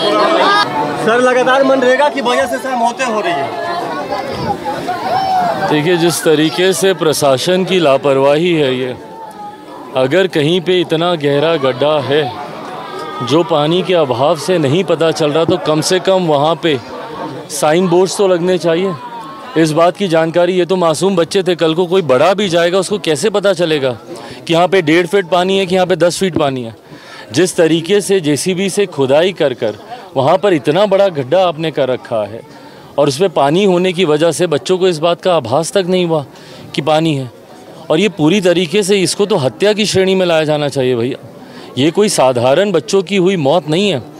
Sir लगातार मनरेगा की वजह से सर मौतें हो रही है। देखिए, जिस तरीके से प्रशासन की लापरवाही है ये, अगर कहीं पे इतना गहरा गड्ढा है जो पानी के अभाव से नहीं पता चल रहा, तो कम से कम वहाँ पे साइन बोर्ड्स तो लगने चाहिए इस बात की जानकारी। ये तो मासूम बच्चे थे, कल को कोई बड़ा भी जाएगा उसको कैसे पता चलेगा कि यहाँ पे 1.5 फीट पानी है कि यहाँ पे 10 फीट पानी है। जिस तरीके से जेसीबी से खुदाई कर वहाँ पर इतना बड़ा गड्ढा आपने कर रखा है और उसमें पानी होने की वजह से बच्चों को इस बात का आभास तक नहीं हुआ कि पानी है, और ये पूरी तरीके से इसको तो हत्या की श्रेणी में लाया जाना चाहिए भैया। ये कोई साधारण बच्चों की हुई मौत नहीं है।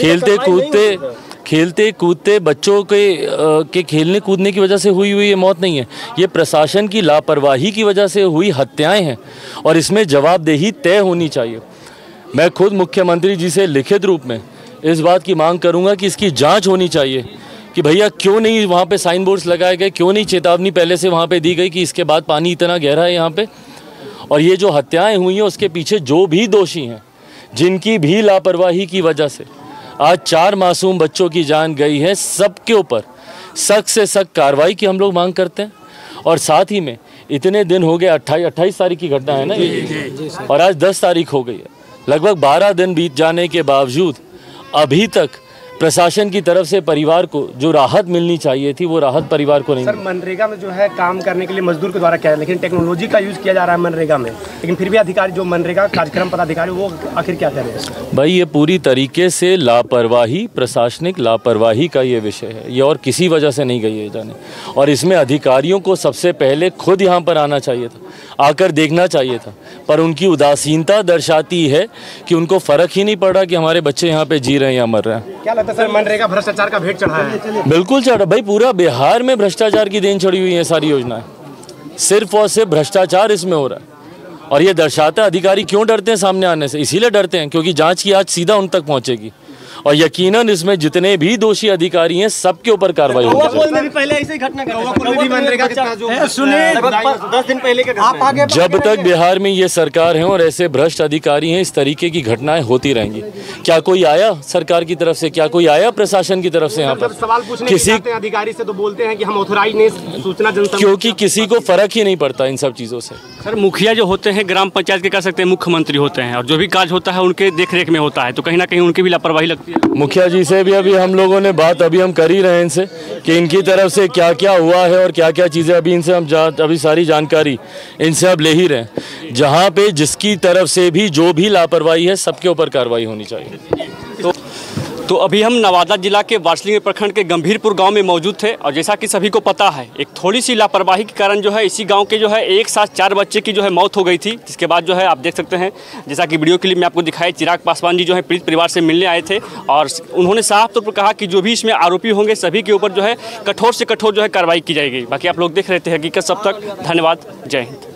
खेलते कूदते बच्चों के खेलने कूदने की वजह से हुई ये मौत नहीं है। ये प्रशासन की लापरवाही की वजह से हुई हत्याएं हैं और इसमें जवाबदेही तय होनी चाहिए। मैं खुद मुख्यमंत्री जी से लिखित रूप में इस बात की मांग करूंगा कि इसकी जांच होनी चाहिए कि भैया क्यों नहीं वहाँ पे साइन बोर्ड्स लगाए गए, क्यों नहीं चेतावनी पहले से वहाँ पे दी गई कि इसके बाद पानी इतना गहरा है यहाँ पे। और ये जो हत्याएं हुई हैं उसके पीछे जो भी दोषी हैं, जिनकी भी लापरवाही की वजह से आज 4 मासूम बच्चों की जान गई है, सबके ऊपर सख्त से सख्त कार्रवाई की हम लोग मांग करते हैं। और साथ ही में इतने दिन हो गए, 28 तारीख की घटना है ना, और आज 10 तारीख हो गई है। लगभग 12 दिन बीत जाने के बावजूद अभी तक प्रशासन की तरफ से परिवार को जो राहत मिलनी चाहिए थी वो राहत परिवार को नहीं। सर, मनरेगा में जो है काम करने के लिए मजदूर के द्वारा किया है, लेकिन टेक्नोलॉजी का यूज़ किया जा रहा है मनरेगा में, लेकिन फिर भी अधिकारी जो मनरेगा कार्यक्रम पदाधिकारी वो आखिर क्या कर रहे हैं? भाई, ये पूरी तरीके से लापरवाही, प्रशासनिक लापरवाही का ये विषय है, ये और किसी वजह से नहीं गई है जाने। और इसमें अधिकारियों को सबसे पहले खुद यहाँ पर आना चाहिए था, आकर देखना चाहिए था, पर उनकी उदासीनता दर्शाती है कि उनको फ़र्क ही नहीं पड़ा कि हमारे बच्चे यहाँ पे जी रहे हैं या मर रहे हैं। क्या लगता है सर, मनरेगा भ्रष्टाचार का भेंट चढ़ा है? बिल्कुल चढ़ा भाई, पूरा बिहार में भ्रष्टाचार की देन चढ़ी हुई है सारी योजनाएं, सिर्फ और सिर्फ भ्रष्टाचार इसमें हो रहा है। और ये दर्शाता है अधिकारी क्यों डरते हैं सामने आने से, इसीलिए डरते हैं क्योंकि जांच की आज सीधा उन तक पहुंचेगी और यकीनन इसमें जितने भी दोषी अधिकारी हैं सबके ऊपर कार्रवाई होगी। पहले ऐसी घटना सुने 10 दिन पहले जब तक बिहार में ये सरकार है और ऐसे भ्रष्ट अधिकारी हैं, इस तरीके की घटनाएं होती रहेंगी। क्या कोई आया सरकार की तरफ से, क्या कोई आया प्रशासन की तरफ से यहाँ पर सवाल पूछने किसी अधिकारी से, तो बोलते हैं कि हम ऑथोराइज नहीं, सूचना जनता, क्योंकि किसी को फर्क ही नहीं पड़ता इन सब चीज़ों से। सर, मुखिया जो होते हैं ग्राम पंचायत के कह सकते हैं मुख्यमंत्री होते हैं, और जो भी काज होता है उनके देखरेख में होता है, तो कहीं ना कहीं उनकी भी लापरवाही लगती है। मुखिया जी से भी अभी हम लोगों ने बात अभी हम कर ही रहे हैं इनसे कि इनकी तरफ से क्या क्या हुआ है और क्या क्या चीज़ें अभी इनसे हम अभी सारी जानकारी इनसे अब ले ही रहे हैं। जहाँ पे जिसकी तरफ से भी जो भी लापरवाही है सबके ऊपर कार्रवाई होनी चाहिए। तो अभी हम नवादा जिला के वारसिंग प्रखंड के गंभीरपुर गांव में मौजूद थे, और जैसा कि सभी को पता है, एक थोड़ी सी लापरवाही के कारण जो है इसी गांव के जो है एक साथ 4 बच्चे की जो है मौत हो गई थी। जिसके बाद जो है आप देख सकते हैं, जैसा कि वीडियो क्लिप में आपको दिखाया, चिराग पासवान जी जो है पीड़ित परिवार से मिलने आए थे और उन्होंने साफ तौर पर कहा कि जो भी इसमें आरोपी होंगे सभी के ऊपर जो है कठोर से कठोर जो है कार्रवाई की जाएगी। बाकी आप लोग देख रहे थे हकीकत। सब तक धन्यवाद, जय हिंद।